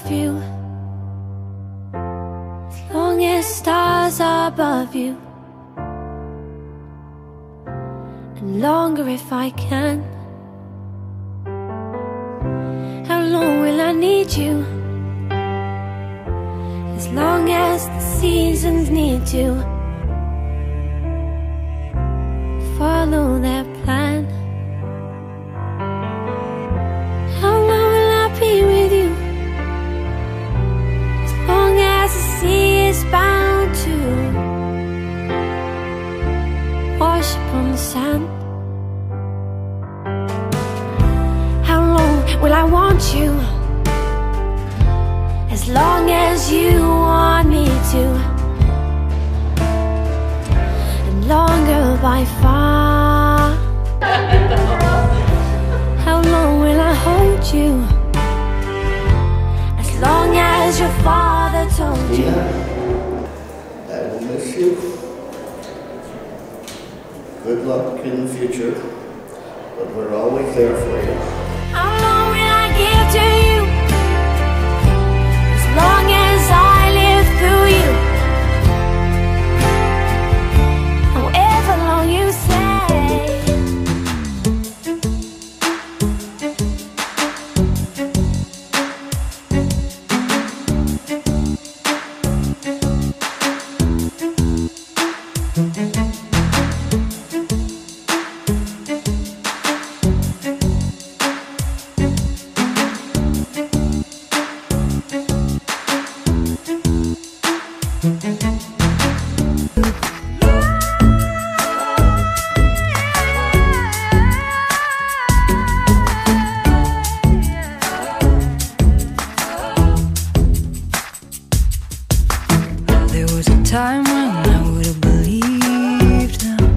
you, as long as stars are above you, and longer if I can. How long will I need you? As long as the seasons need to follow their plan. How long will I be with you? As long as the sea is bound to wash upon the sand. How long will I want you? As long as you want me to, and longer by far. How long will I hold you? As long as your father told you. I will miss you. Good luck in the future, but we're always there for you. How long will I give to you? As long as I live through you. However long you say. There was a time when I would have believed them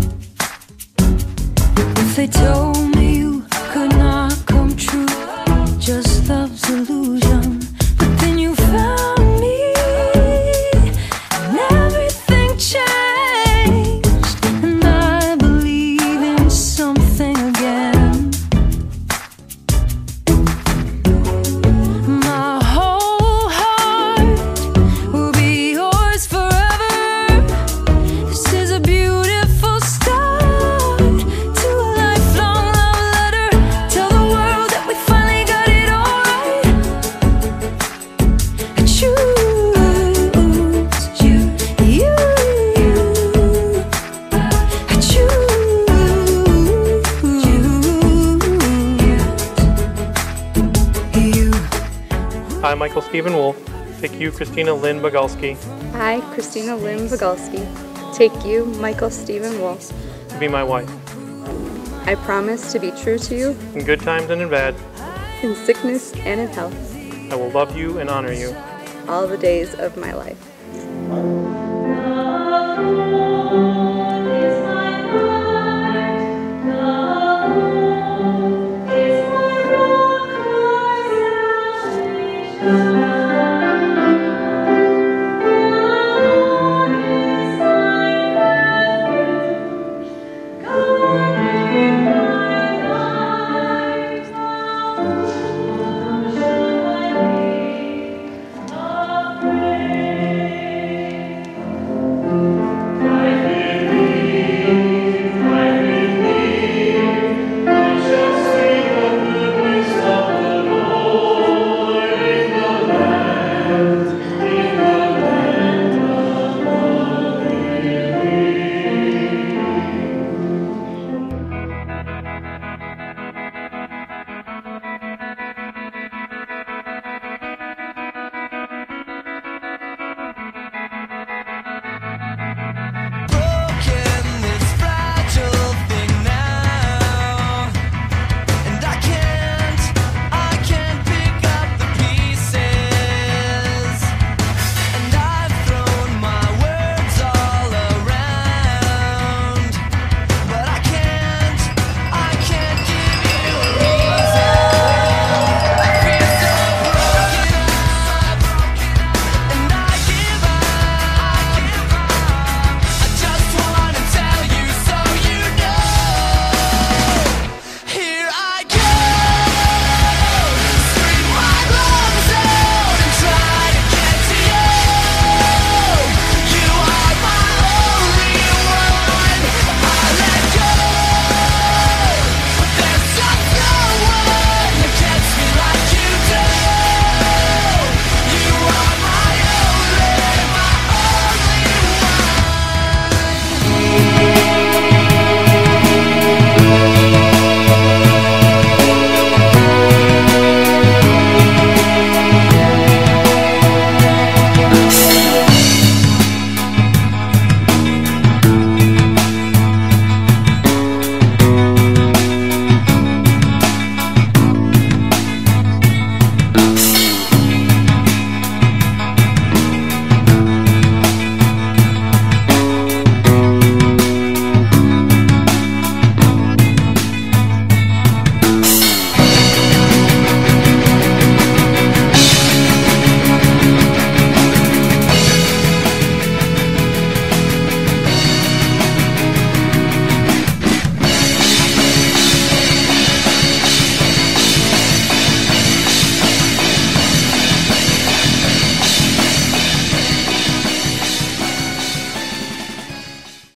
if they told me you could not come true, just love's illusion. But then you found me and everything changed, and I believe in something again. My whole heart will be yours forever. This is a beautiful start to a lifelong love letter. Tell the world that we finally got it all right. I choose you, you. I choose you. I, Michael Stephen Wolf, take you, Kristina Lynn Bogalski, I, Kristina Lynn Bogalski, take you, Michael Stephen Wolf. to be my wife, I promise to be true to you in good times and in bad. in sickness and in health, I will love you and honor you. all the days of my life.